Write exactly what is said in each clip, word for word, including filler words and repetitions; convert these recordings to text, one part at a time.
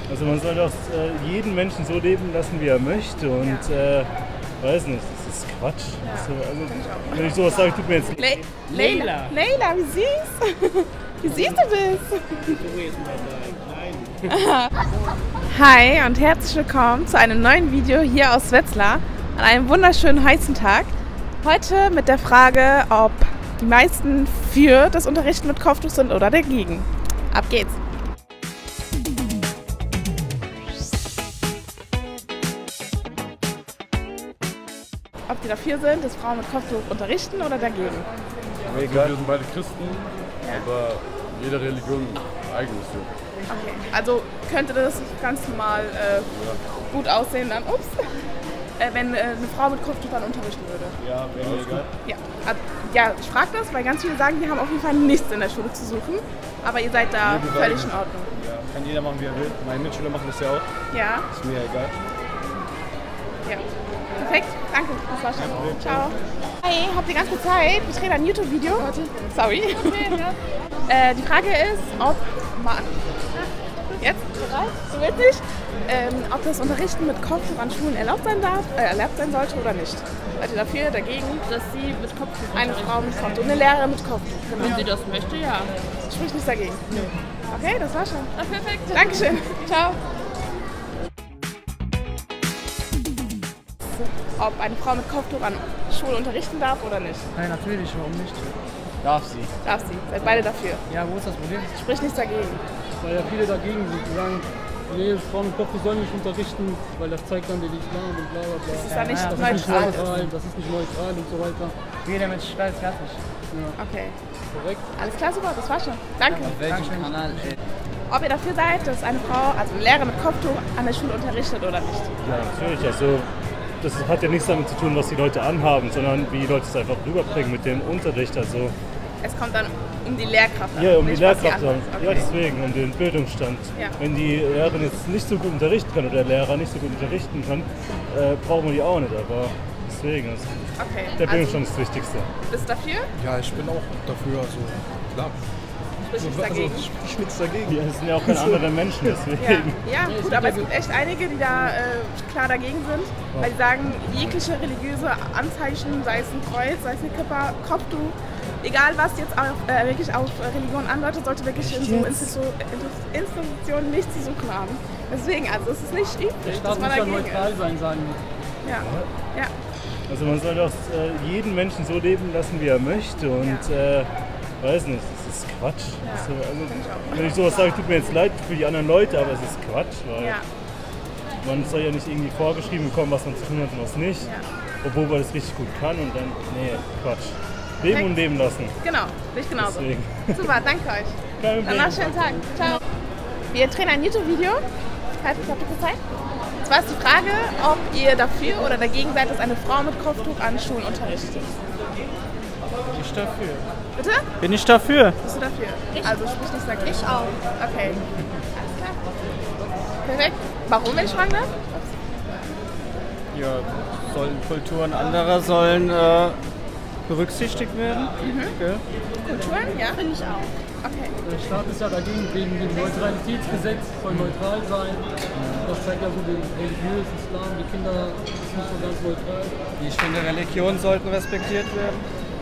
Also man soll doch äh, jeden Menschen so leben lassen, wie er möchte und ja. äh, weiß nicht, das ist Quatsch. Ja. Also, also, wenn ich sowas sage, tut mir jetzt Le Leila. Leila, wie süß. Wie süß du bist. Hi und herzlich willkommen zu einem neuen Video hier aus Wetzlar an einem wunderschönen heißen Tag. Heute mit der Frage, ob die meisten für das Unterrichten mit Kopftuch sind oder dagegen. Ab geht's! Ob die dafür sind, dass Frauen mit Kopftuch unterrichten oder dagegen? Mir egal. Wir sind beide Christen, ja. Aber jede Religion eigenes Sinn. Okay, also könnte das ganz normal äh, ja. gut aussehen dann, ups, äh, wenn äh, eine Frau mit Kopftuch dann unterrichten würde? Ja, wäre mir egal. Ja. ja, ich frage das, weil ganz viele sagen, die haben auf jeden Fall nichts in der Schule zu suchen, aber ihr seid da nee, völlig in Ordnung. Ja, kann jeder machen, wie er will. Meine Mitschüler machen das ja auch. Ja. Ist mir egal. Ja. Perfekt, danke. Das war's schon. Ciao. Hi, habt ihr ganz viel Zeit? Wir drehen ein YouTube-Video. Sorry. Okay, ja. äh, die Frage ist, ob man. Jetzt? Bereit? Du willst nicht? Ähm, ob das Unterrichten mit Kopftuch an Schulen erlaubt sein darf, äh, erlaubt sein sollte oder nicht. Seid ihr dafür, dagegen? Dass sie mit Kopftuch Eine Frau mit Kopftuch, eine Lehrerin mit Kopftuch. Genau. Wenn sie das möchte, ja. Sprich nichts dagegen. Nö. Okay, das war's schon. Ah, perfekt. Dankeschön. Ciao. Ob eine Frau mit Kopftuch an Schule unterrichten darf oder nicht? Nein, natürlich, warum nicht? Darf sie. Darf sie. Seid beide dafür. Ja, wo ist das Problem? Sprich nichts dagegen. Weil ja viele dagegen sind, die sagen, nee, Frauen mit Kopftuch sollen nicht unterrichten, weil das zeigt dann den Islam und bla bla bla. Das ist dann nicht das neutral. Ist nicht neutral das ist nicht neutral und so weiter. Jeder Mensch weiß fertig. Ja. Okay. Korrekt. Alles klar, super, das war's schon. Danke. Auf welchem Kanal? Ey. Ob ihr dafür seid, dass eine Frau, also eine Lehrerin mit Kopftuch an der Schule unterrichtet oder nicht? Ja, natürlich. Also das hat ja nichts damit zu tun, was die Leute anhaben, sondern wie die Leute es einfach rüberbringen mit dem Unterricht. Also es kommt dann um die Lehrkraft an. Ja, um die nicht, Lehrkraft an. Okay. Ja, deswegen, um den Bildungsstand. Ja. Wenn die Lehrerin jetzt nicht so gut unterrichten kann oder der Lehrer nicht so gut unterrichten kann, äh, brauchen wir die auch nicht. Aber deswegen, ist okay. der Bildungsstand also, ist das Wichtigste. Bist du dafür? Ja, ich bin auch dafür, also klar. Sprich nichts also, dagegen? ich nichts dagegen. Ja, das sind ja auch keine anderen Menschen, deswegen. Ja, ja gut, aber es gibt echt einige, die da äh, klar dagegen sind, weil sie sagen, jegliche religiöse Anzeichen, sei es ein Kreuz, sei es eine Kippa, Kopftuch, egal was jetzt auf, äh, wirklich auf Religion andeutet, sollte wirklich in so Institu Institutionen nichts zu suchen haben. Deswegen, also es ist nicht üblich, Der dass Staat man muss ja dagegen neutral ist. sein, sagen die. Ja, ja. Also man soll doch äh, jeden Menschen so leben lassen, wie er möchte und Ja. äh, weiß nicht, das ist Quatsch. Ja, also, also, finde ich auch. wenn ich sowas sage, tut mir jetzt leid für die anderen Leute, aber es ist Quatsch, weil Ja. man soll ja nicht irgendwie vorgeschrieben bekommen, was man zu tun hat und was nicht, Ja. obwohl man das richtig gut kann und dann, nee, Quatsch. Leben Perfekt. und leben lassen. Genau, sehe ich genauso. Deswegen. Super, danke euch. Kein Dann Problem. noch einen schönen Tag. Ciao. Wir drehen ein YouTube-Video. Habt ihr kurz Zeit? Und zwar ist die Frage, ob ihr dafür oder dagegen seid, dass eine Frau mit Kopftuch an Schulen unterrichtet. Bin ich dafür. Bitte? Bin ich dafür? Bist du dafür? Ich. Also sprich nicht dagegen. Ich auch. Okay. Alles klar. Perfekt. Warum, wenn ich fragen darf? Ja, sollen Kulturen anderer sollen äh, berücksichtigt werden. Mhm. Okay. Kulturen? Ja? Finde ich auch. Okay. Der Staat ist ja dagegen, wegen dem Neutralitätsgesetz soll neutral sein. Das zeigt ja so den religiösen Islam, die Kinder sind nicht so ganz neutral. Ich finde, Religionen sollten respektiert werden.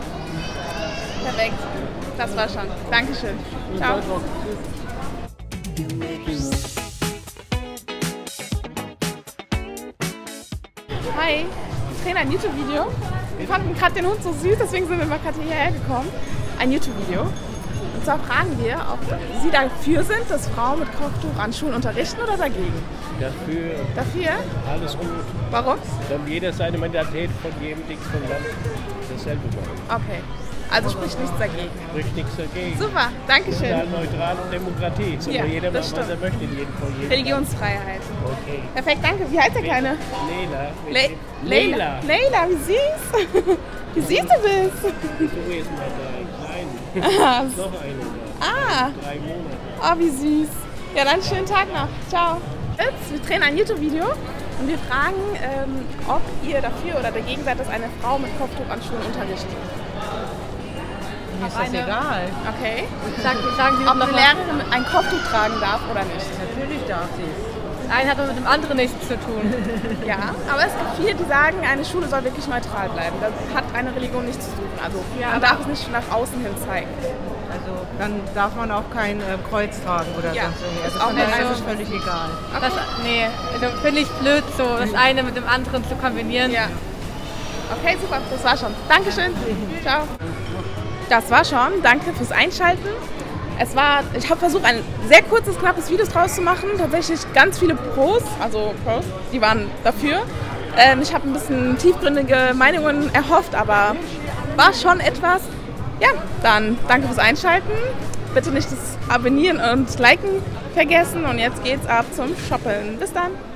Perfekt. Das war schon. Dankeschön. Ciao. Hi, wir drehen ein YouTube-Video. Wir fanden gerade den Hund so süß, deswegen sind wir mal gerade hierher gekommen. Ein YouTube-Video. Und zwar fragen wir, ob Sie dafür sind, dass Frauen mit Kopftuch an Schulen unterrichten oder dagegen? Dafür Dafür? alles gut. Warum? Dann jeder seine Mentalität von jedem Dings von Land dasselbe machen. Okay. Also sprich nichts dagegen. Spricht nichts dagegen. Super, Dankeschön. Total neutral und Demokratie. Soll Ja, jeder das machen, was er stimmt. möchte in jedem Fall. Jeden Religionsfreiheit. Okay. Perfekt, danke. Wie heißt der Kleine? Leila. Le Leila. Leila, wie süß. Wie süß du bist. So ist mal da. Klein. Ah, Noch eine da. ah. Drei Monate. Oh, wie süß. Ja, dann schönen Tag noch. Ciao. Jetzt, wir drehen ein YouTube-Video und wir fragen, ähm, ob ihr dafür oder dagegen seid, dass eine Frau mit Kopftuch an Schulen unterrichtet. Mir ist das egal. Okay. Sag, sagen Sie Ob noch eine mal. Lehrerin ein Kopftuch tragen darf oder nicht. Natürlich darf sie es. Das eine hat mit dem anderen nichts zu tun. Ja, aber es gibt viele, die sagen, eine Schule soll wirklich neutral bleiben. Das hat eine Religion nichts zu suchen. Also Ja, man darf es nicht nach außen hin zeigen. Also dann darf man auch kein äh, Kreuz tragen oder Ja, sonst irgendwie. ist Also auch von daher nicht ist es so. völlig egal. Das, nee, also finde ich blöd, so das eine mit dem anderen zu kombinieren. Ja. Okay, super, das war schon. Dankeschön. Ciao. Das war schon. Danke fürs Einschalten. Es war, ich habe versucht, ein sehr kurzes, knappes Video draus zu machen. Tatsächlich ganz viele Pros, also Pros, die waren dafür. Ähm, ich habe ein bisschen tiefgründige Meinungen erhofft, aber war schon etwas. Ja, dann danke fürs Einschalten. Bitte nicht das Abonnieren und Liken vergessen. Und jetzt geht's ab zum Shoppen. Bis dann.